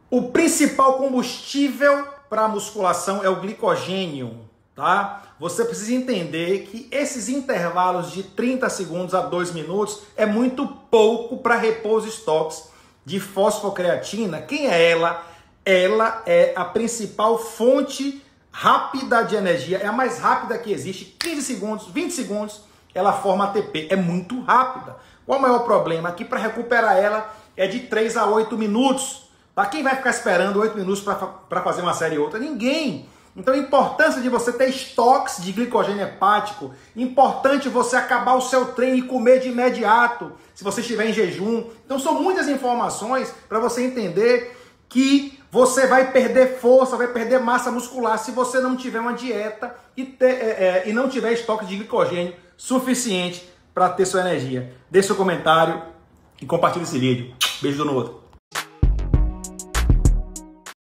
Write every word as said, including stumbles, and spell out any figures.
O principal combustível para a musculação é o glicogênio, tá? Você precisa entender que esses intervalos de trinta segundos a dois minutos é muito pouco para repor os estoques de fosfocreatina. Quem é ela? Ela é a principal fonte rápida de energia, é a mais rápida que existe. quinze segundos, vinte segundos, ela forma A T P, é muito rápida. Qual o maior problema? Aqui para recuperar ela é de três a oito minutos. Tá? Quem vai ficar esperando oito minutos para fazer uma série ou outra? Ninguém. Então a importância de você ter estoques de glicogênio hepático, importante você acabar o seu treino e comer de imediato, se você estiver em jejum. Então são muitas informações para você entender que você vai perder força, vai perder massa muscular se você não tiver uma dieta e, ter, é, é, e não tiver estoque de glicogênio suficiente para ter sua energia. Deixe seu comentário e compartilhe esse vídeo. Beijo no outro.